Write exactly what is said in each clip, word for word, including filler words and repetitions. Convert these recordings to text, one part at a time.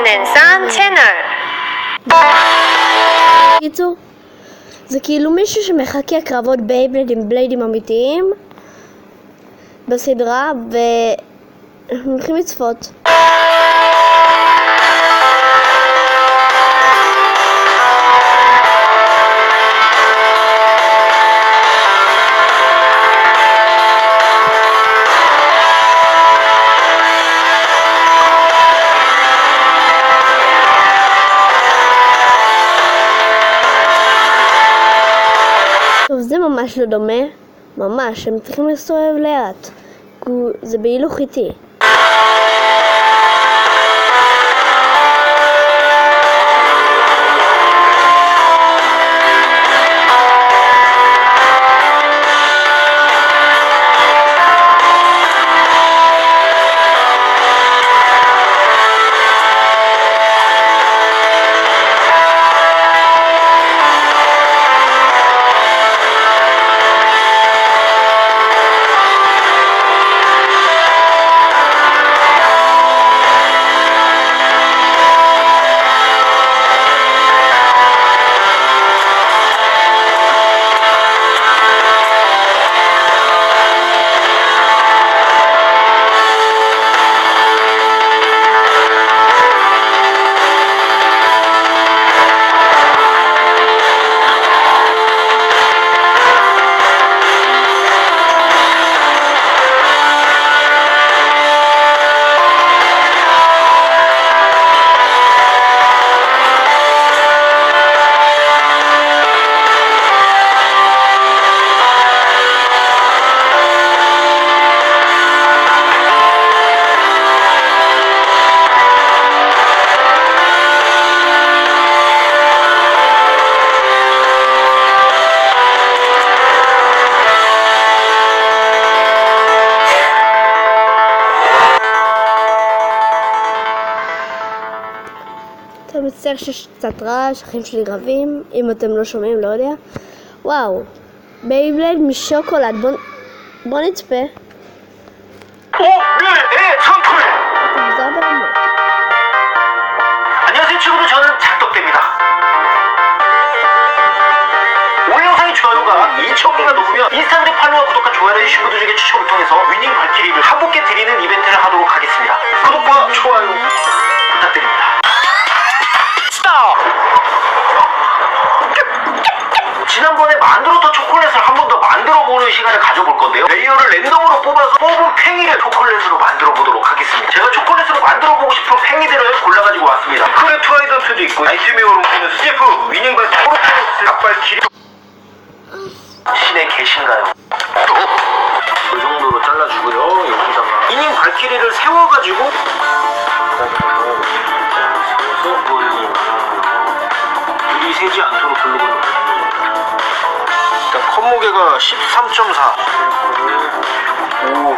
נסאן צ'אנל. בקיצור, זה כאילו מישהו שמחכה קרבות בייבלד עם בליידים אמיתיים בסדרה, ואנחנו הולכים לצפות. טוב, זה ממש לא דומה, ממש, הם צריכים לסובב לאט, זה בהילוך איטי. אני מצטער שיש קצת רעש, אחים שלי רבים, אם אתם לא שומעים, לא יודע. וואו, בייבלד משוקולד, בוא, בוא נצפה. 오! 네! 네! 선풀! זה ברמות. 안녕하세요 친구들, 저는 찰떡대입니다. 오늘 영상의 좋아요가 이천 개가 넘으면 인스타그램 팔로우와 구독과 좋아요를 해주신 분들 중에 추첨을 통해서 위닝 발키리를 한 분께 드리는 이벤트를 하도록 하겠습니다. 구독과 좋아요 부탁드립니다. 지난번에 만두로터 초콜릿을 한 번 더 만들어보는 시간을 가져볼 건데요, 레이어를 랜덤으로 뽑아서 뽑은 팽이를 초콜릿으로 만들어보도록 하겠습니다. 제가 초콜릿으로 만들어보고 싶은 팽이들을 골라가지고 왔습니다. 크레 트라이던트도 있고, 나이트메어 롱피는 스제프, 위닝발 포르테스, 앞발키리. 신의 계신가요? 그 정도로 잘라주고요. 여기다가 위닝 발키리를 세워가지고 세워서 물이 새지 않도록 두르고 있는 거예요. 일단 컵 무게가 십삼 점 사. 오. 오.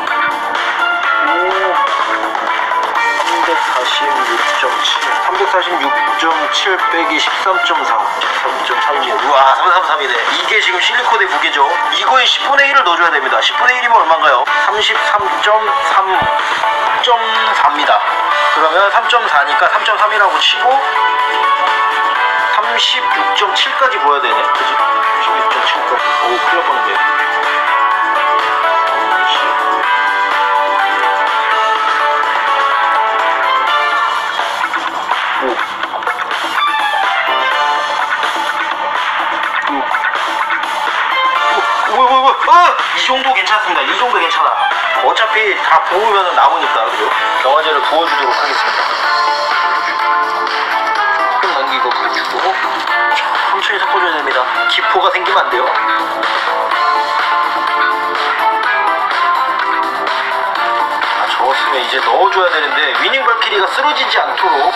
삼백사십육 점 칠. 삼백사십육 점 칠 빼기 십삼 점 사. 십삼 점 삼이네. 우와, 삼백삼십삼이네. 이게 지금 실리콘의 무게죠. 이거에 십분의 일을 넣어줘야 됩니다. 십분의 일이면 얼마인가요? 삼십삼 점 삼 점 사입니다. 그러면 삼 점 사니까 삼 점 삼이라고 치고 삼십육 점 칠까지 보여야 되네. 그치? 삼십육 점 칠까지. 오, 큰일 날 뻔했네. 오. 오. 오, 오, 오, 오. 아! 이 정도 괜찮습니다. 이 정도 괜찮아. 어차피 다 부으면 남으니까. 그죠? 경화제를 부어주도록 하겠습니다. 넘기고 부어주고 천천히 섞어줘야 됩니다. 기포가 생기면 안 돼요. 아, 저었으면 이제 넣어줘야 되는데 위닝 발키리가 쓰러지지 않도록.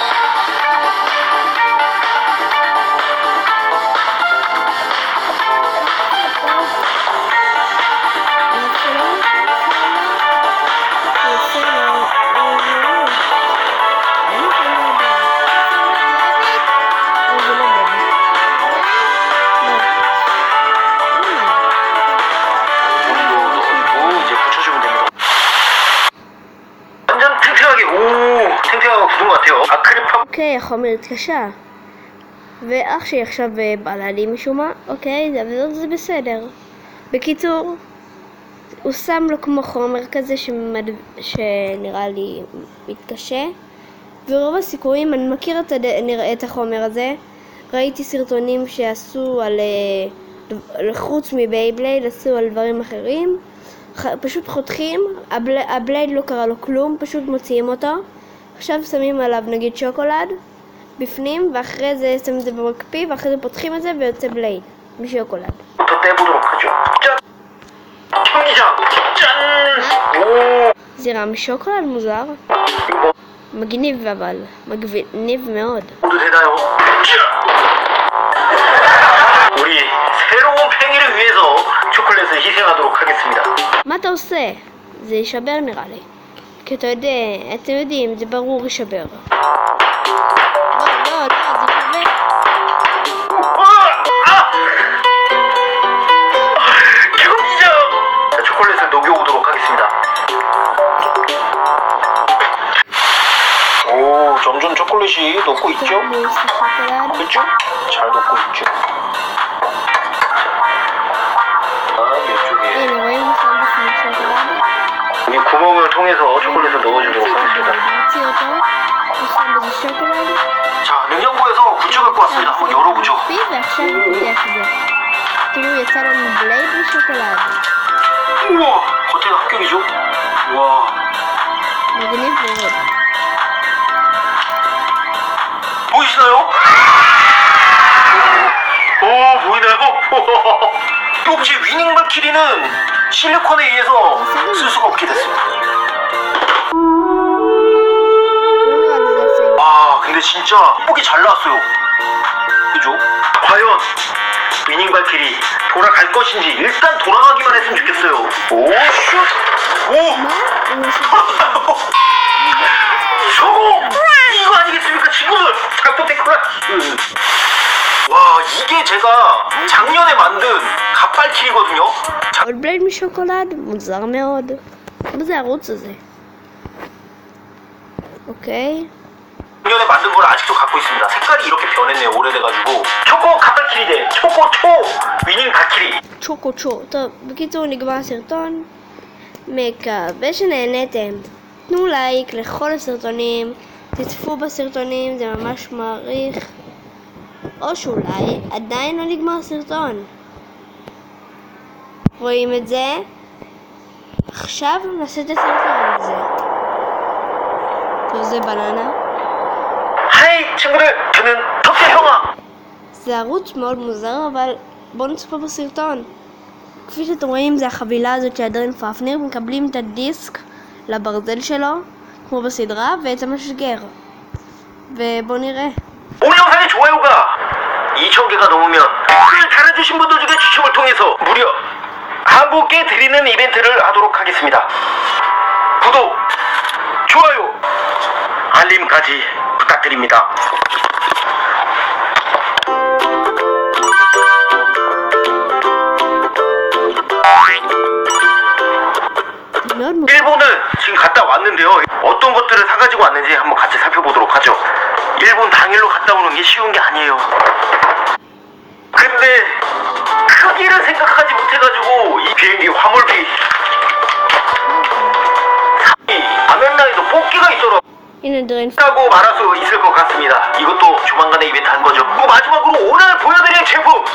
오, 탱탱하게 뼈가 굳은 것 같아요. 아크릴파. אוקיי, החומר התקשה. ואח שלי עכשיו אה, בא לי משום מה. אוקיי, זה, אבל זה בסדר. בקיצור, הוא שם לו כמו חומר כזה שמד... שנראה לי מתקשה. ורוב הסיכויים, אני מכיר את, הד... את החומר הזה. ראיתי סרטונים שעשו על... אה, חוץ מבייבלייד, עשו על דברים אחרים. ח... פשוט חותכים, הבל... הבלייד לא קרה לו כלום, פשוט מוציאים אותו. עכשיו שמים עליו נגיד שוקולד בפנים, ואחרי זה שמים את זה במקפיא, ואחרי זה פותחים את זה ויוצא בלייד משוקולד. זירה משוקולד מוזר. מגניב אבל, מגניב מאוד. 우리 새로운 팽이를 위해서 초콜릿을 희생하도록 하겠습니다. מה אתה עושה? זה יישבר נראה לי. כי אתה יודע, אתם יודעים, זה ברור יישבר. לא, לא, לא, זה יישבר. 기겁이죠. 초콜릿을 녹여오도록 하겠습니다. 오, 점점 초콜릿이 녹고 있죠? 그렇죠? 잘 녹고 있죠. 아, 이쪽에 הנה, רואים עכשיו בפנים שוקולד? 이 구멍을 통해서 초콜릿을 넣어주도록 하겠습니다. נוציא אותו, ושם בזה שוקולד. 자, 냉장고에서 굿즈 갖고 왔습니다. 한번 열어보죠. מקפיא, ועכשיו נפתח את זה. תראו, יצא לנו בלייד ושוקולד. 우와, 겉에가 합격이죠? 와, מגניב מאוד. 보이시나요? 오, 보이나요? 역시 위닝 발키리는 실리콘에 의해서 쓸 수가 없게 됐습니다. לא נראה לי זה עושה. 아, 근데 진짜 예쁘게 잘 나왔어요. 그죠? 과연 위닝 발키리 돌아갈 것인지 일단 돌아가기만 했으면 좋겠어요. 오, 슛! 오! מה? אני חושבת... 성공! 이거 아니겠습니까, 친구들? 작품테크라. 와, 이게 제가 작년에 만든 갓발키리거든요. עוד בלייד משוקולד? מוזר מאוד. מה זה הערוץ הזה? אוקיי. 작년에 만든 걸 아직도 갖고 있습니다. 색깔이 이렇게 변했네요, 오래돼가지고. 초코 갓발키리 대 초코 초 위닝 발키리. צ'וקו צ'ו. טוב, בקיצור נגמר הסרטון. מקווה שנהנתם. תנו לייק לכל הסרטונים, תצפו בסרטונים, זה ממש מעריך. או שאולי עדיין לא נגמר הסרטון. רואים את זה? עכשיו נעשה את הסרטון הזה. טוב, זה בננה. היי, 친구들, 저는 덕재 형아. זה ערוץ מאוד מוזר, אבל בואו נצפה בסרטון. כפי שאתם רואים, זה החבילה הזאת של אדרין פפנר, מקבלים את הדיסק לברזל שלו, כמו בסדרה, ואת המשגר. ובואו נראה. 오늘 영상의 좋아요가 이천 개가 넘으면 댓글 달아주신 분들 중에 추첨을 통해서 무려 한 분께 드리는 이벤트를 하도록 하겠습니다. 구독, 좋아요, 알림까지 부탁드립니다. מאוד מוזר. 일본을 지금 갔다 왔는데요. 어떤 것들을 사가지고 왔는지 한번 같이 살펴보도록 하죠. 일본 당일로 갔다 오는 게 쉬운 게 아니에요. 근데 크기를 생각하지 못해가지고 이 비행기 화물비 아멘라에도 뽑기가 있더라고. הנה אדרין 라고 말할 수 있을 것 같습니다. 이것도 조만간에 이벤트 한 거죠. 그리고 마지막으로 오늘 보여드릴 제품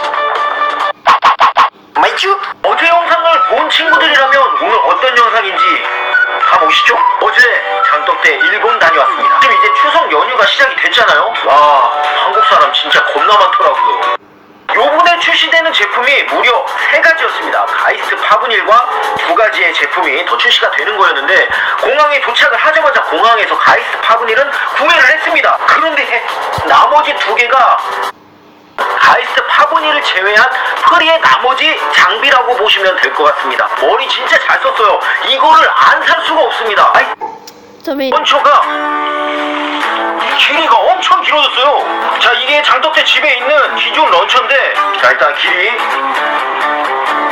마이쭈. 어제 영상을 본 친구들이라면 오늘 어떤 영상인지 다 보시죠. 어제 장떡 때 일본 다녀왔습니다. 지금 이제 추석 연휴가 시작이 됐잖아요. 와, 한국 사람 진짜 겁나 많더라고요. 요번에 출시되는 제품이 무려 세 가지였습니다. 가이스트 파브닐과 두 가지의 제품이 더 출시가 되는 거였는데 공항에 도착을 하자마자 공항에서 가이스트 파브닐은 구매를 했습니다. 그런데 나머지 두 개가 가이스트 파브닐을 제외한 프리의 나머지 장비라고 보시면 될 것 같습니다. 머리 진짜 잘 썼어요. 이거를 안 살 수가 없습니다. 아이, טובים. 런처가 길이가 엄청 길어졌어요. 자, 이게 장떡대 집에 있는 기존 런처인데, 자, 일단 길이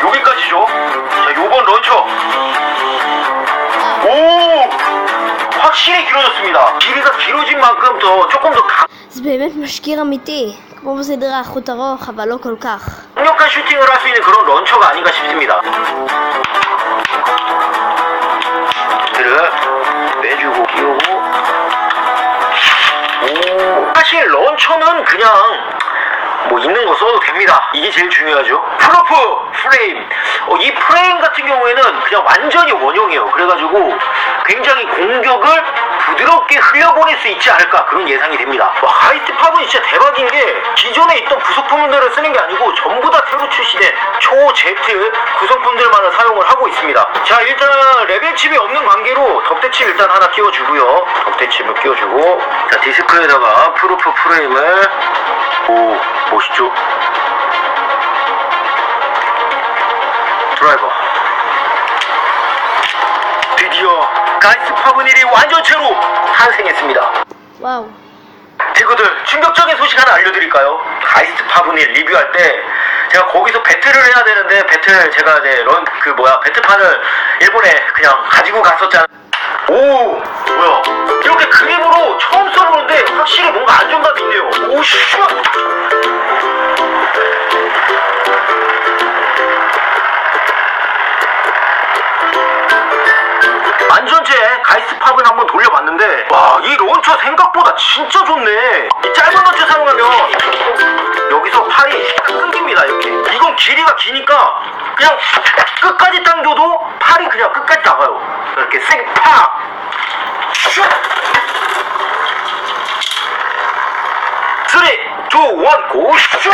여기까지죠. 자, 요번 런처. 오, 확실히 길어졌습니다. 길이가 길어진 만큼 더 조금 더 זה באמת משגיר אמיתי, כמו בסדרה החוט ארוך, אבל לא כל כך. 강력한 슈팅을 할 수 있는 그런 런처가 아닌가 싶습니다. 들을 내주고 끼우고. 오. 사실 런처는 그냥 뭐 있는 거 써도 됩니다. 이게 제일 중요하죠. 프로프 프레임. 어, 이 프레임 같은 경우에는 그냥 완전히 원형이에요. 그래가지고 굉장히 공격을 부드럽게 흘려보낼 수 있지 않을까 그런 예상이 됩니다. 와, 가이스트 팝은 진짜 대박인 게 기존에 있던 부속품들을 쓰는 게 아니고 전부 다 새로 출시된 초 제트 구성품들만을 사용을 하고 있습니다. 자, 일단 레벨칩이 없는 관계로 덕대칩 일단 하나 끼워주고요. 덕대칩을 끼워주고, 자, 디스크에다가 프로프 프레임을. 오, 멋있죠? 드라이버. 드디어 가이스트 파브닐이 완전체로 탄생했습니다. 와우. 친구들, 충격적인 소식 하나 알려드릴까요? 가이스트 파브닐 리뷰할 때 제가 거기서 배틀을 해야 되는데, 배틀 제가 이제 런 그 뭐야 배틀판을 일본에 그냥 가지고 갔었잖아. 오, 뭐야, 이렇게 그림으로 처음 써보는데 확실히 뭔가 안정감이 있네요. 오, 슈. 완전체 가이스트 팝을 한번 돌려봤는데, 와, 이 런처 생각보다 진짜 좋네. 이 짧은 런처 사용하면 여기서 팔이 딱 끊깁니다. 이렇게. 이건 길이가 기니까 그냥 끝까지 당겨도 팔이 그냥 끝까지 나가요. 이렇게 생팍 슛. 쓰리, 투, 원, 고, 슛.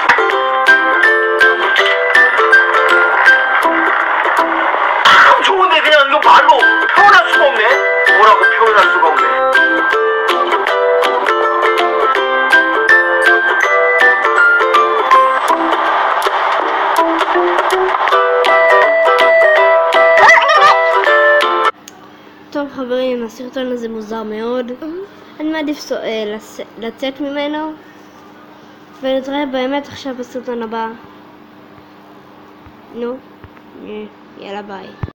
참 좋은데 그냥 이거 말로 표현할 수가 없네. 뭐라고 표현할 수가 없네. טוב חברים, הסרטון הזה מוזר מאוד. אני מעדיף סו- אה, לצ- לצאת ממנו, ונתראה באמת עכשיו בסרטון הבא. נו, אה, יאללה ביי.